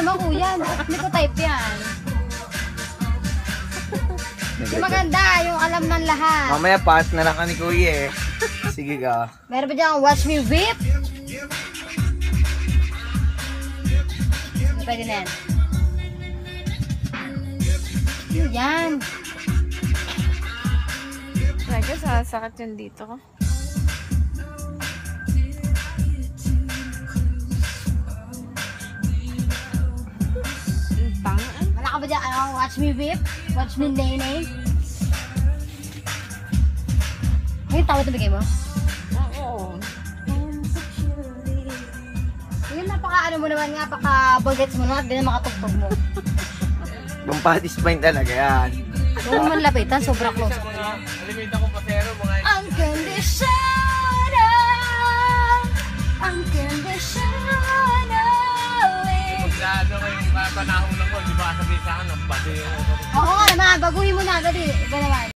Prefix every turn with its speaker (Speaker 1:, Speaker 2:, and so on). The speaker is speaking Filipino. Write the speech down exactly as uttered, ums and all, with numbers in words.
Speaker 1: naman kuya, hindi ko type yan. Yung maganda, yung alam ng lahat.
Speaker 2: Mamaya partner lang ka ni kuya eh. Sige ka.
Speaker 1: Meron ba dyan, watch me whip? Hindi pwede na yan. Yun yan.
Speaker 3: Talaga, sasakit yun dito ko.
Speaker 1: Wala ka ba dyan, ano, watch me whip? Watch me nay-nay? Ngayon, tawad na bigay mo?
Speaker 3: Oo.
Speaker 1: Yung napaka ano mo naman nga, napaka bullets mo naman at din makatugtog mo.
Speaker 2: Bumpatis spine talaga yan.
Speaker 1: Huwag man lapitan, sobra close.
Speaker 2: Alimita ko pa pero mga...
Speaker 1: Ang conditioner, ang conditioner.
Speaker 2: Maglado kayong panahon lang ko, di ba sabi sa akin, ang pati yung...
Speaker 1: Oo nga naman, baguhin mo na agad eh. Iba naman.